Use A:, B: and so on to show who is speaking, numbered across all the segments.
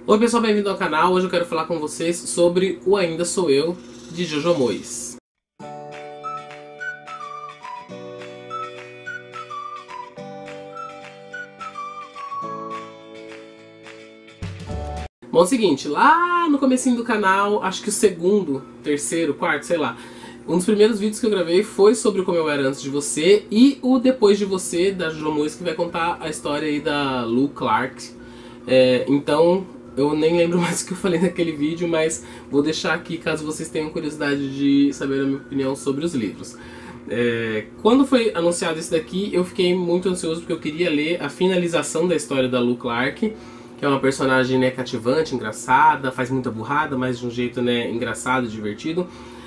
A: Oi pessoal, bem-vindo ao canal. Hoje eu quero falar com vocês sobre O Ainda Sou Eu, de Jojo Moyes. Bom, é o seguinte, lá no comecinho do canal, acho que o segundo, terceiro, quarto, sei lá, um dos primeiros vídeos que eu gravei foi sobre Como Eu Era Antes de Você e o Depois de Você, da Jojo Moyes, que vai contar a história aí da Lou Clark. Então, eu nem lembro mais o que eu falei naquele vídeo, mas vou deixar aqui caso vocês tenham curiosidade de saber a minha opinião sobre os livros. Quando foi anunciado esse daqui, eu fiquei muito ansioso porque eu queria ler a finalização da história da Lou Clark, que é uma personagem, né, cativante, engraçada, faz muita burrada, mas de um jeito, né, engraçado, divertido.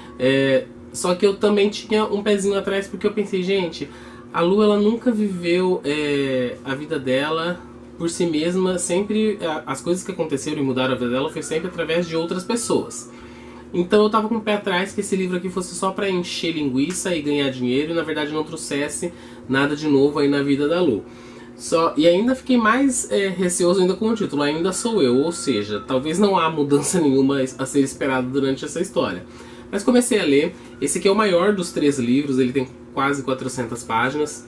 A: Só que eu também tinha um pezinho atrás porque eu pensei, gente, a Lou ela nunca viveu a vida dela por si mesma, sempre as coisas que aconteceram e mudaram a vida dela foi sempre através de outras pessoas. Então eu tava com o pé atrás que esse livro aqui fosse só pra encher linguiça e ganhar dinheiro e na verdade não trouxesse nada de novo aí na vida da Lou. E ainda fiquei mais receoso ainda com o título, Ainda Sou Eu, ou seja, talvez não há mudança nenhuma a ser esperada durante essa história. Mas comecei a ler, esse aqui é o maior dos 3 livros, ele tem quase 400 páginas.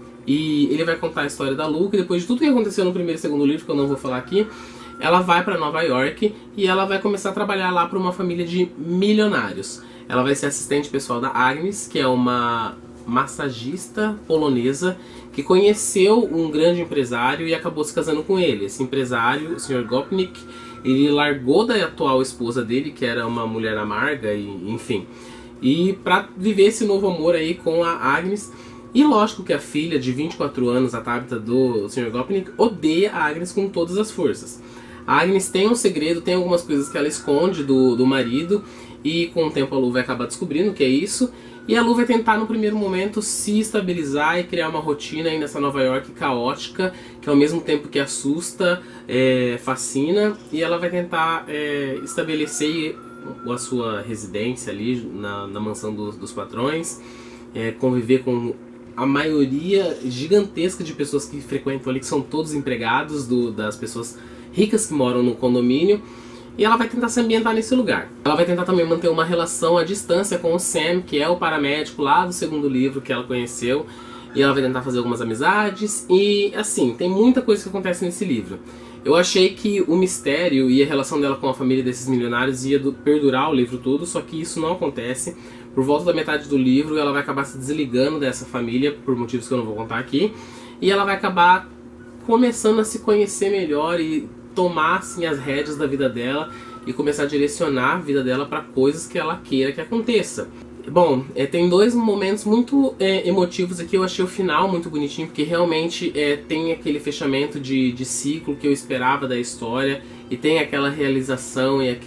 A: E ele vai contar a história da Lou, que depois de tudo que aconteceu no primeiro e segundo livro, que eu não vou falar aqui, ela vai para Nova York e ela vai começar a trabalhar lá para uma família de milionários. Ela vai ser assistente pessoal da Agnes, que é uma massagista polonesa que conheceu um grande empresário e acabou se casando com ele. Esse empresário, o Sr. Gopnik, ele largou da atual esposa dele, que era uma mulher amarga, enfim. E para viver esse novo amor aí com a Agnes. E lógico que a filha de 24 anos, a Tabitha do Sr. Gopnik, odeia a Agnes com todas as forças. A Agnes tem um segredo, tem algumas coisas que ela esconde do marido, e com o tempo a Lou vai acabar descobrindo que é isso. E a Lou vai tentar no primeiro momento se estabilizar e criar uma rotina aí nessa Nova York caótica, que ao mesmo tempo que assusta, fascina, e ela vai tentar estabelecer a sua residência ali na mansão dos patrões, conviver com a maioria gigantesca de pessoas que frequentam ali, que são todos empregados das pessoas ricas que moram no condomínio. E ela vai tentar se ambientar nesse lugar. Ela vai tentar também manter uma relação à distância com o Sam, que é o paramédico lá do segundo livro que ela conheceu. E ela vai tentar fazer algumas amizades. E assim, tem muita coisa que acontece nesse livro. Eu achei que o mistério e a relação dela com a família desses milionários ia perdurar o livro todo, só que isso não acontece. Por volta da metade do livro, ela vai acabar se desligando dessa família, por motivos que eu não vou contar aqui. E ela vai acabar começando a se conhecer melhor e tomar assim, as rédeas da vida dela e começar a direcionar a vida dela para coisas que ela queira que aconteça. Bom, tem 2 momentos muito emotivos aqui. Eu achei o final muito bonitinho, porque realmente tem aquele fechamento de ciclo que eu esperava da história, e tem aquela realização e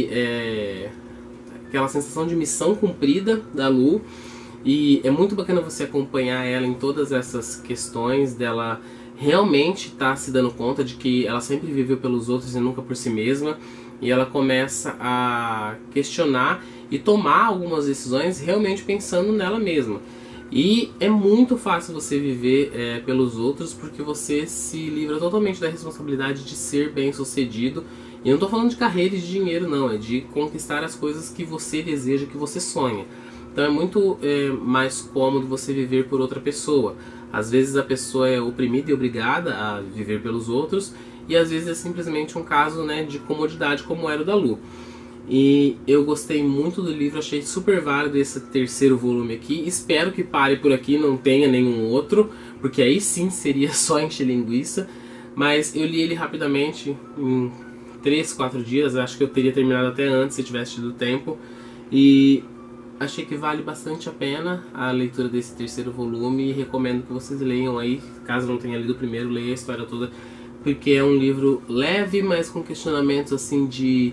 A: aquela sensação de missão cumprida da Lou. E é muito bacana você acompanhar ela em todas essas questões dela realmente tá se dando conta de que ela sempre viveu pelos outros e nunca por si mesma, e ela começa a questionar e tomar algumas decisões realmente pensando nela mesma. E é muito fácil você viver pelos outros, porque você se livra totalmente da responsabilidade de ser bem sucedido. E eu não tô falando de carreira e de dinheiro não, é de conquistar as coisas que você deseja, que você sonha. Então é muito mais cômodo você viver por outra pessoa. Às vezes a pessoa é oprimida e obrigada a viver pelos outros, e às vezes é simplesmente um caso, né, de comodidade, como era o da Lou. E eu gostei muito do livro, achei super válido esse terceiro volume aqui. Espero que pare por aqui, não tenha nenhum outro, porque aí sim seria só encher linguiça. Mas eu li ele rapidamente, em 3, 4 dias, acho que eu teria terminado até antes se tivesse tido tempo. E achei que vale bastante a pena a leitura desse terceiro volume, e recomendo que vocês leiam aí, caso não tenha lido o primeiro, leia a história toda, porque é um livro leve, mas com questionamentos assim de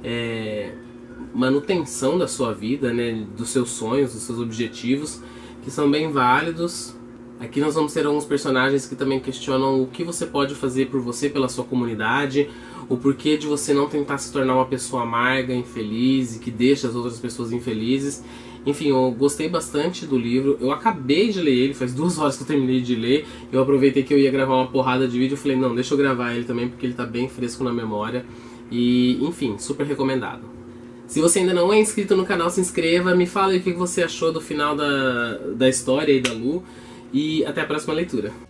A: manutenção da sua vida, né, dos seus sonhos, dos seus objetivos, que são bem válidos. Aqui nós vamos ter alguns personagens que também questionam o que você pode fazer por você, pela sua comunidade, o porquê de você não tentar se tornar uma pessoa amarga, infeliz e que deixa as outras pessoas infelizes. Enfim, eu gostei bastante do livro. Eu acabei de ler ele, faz 2 horas que eu terminei de ler. Eu aproveitei que eu ia gravar uma porrada de vídeo. Eu falei, não, deixa eu gravar ele também, porque ele tá bem fresco na memória. E, enfim, super recomendado. Se você ainda não é inscrito no canal, se inscreva. Me fala aí o que você achou do final da história aí da Lu. E até a próxima leitura.